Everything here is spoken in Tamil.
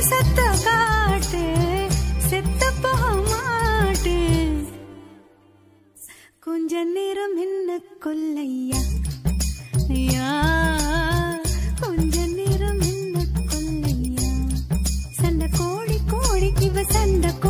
சத்த காட்டு செத்த போக மாட்டேன் கொஞ்ச நேரம் என்ன கொல்லையா ஐயா கொஞ்ச நேரம் என்ன கொல்லையா சண்டை கோழி கோழி இவ சண்டை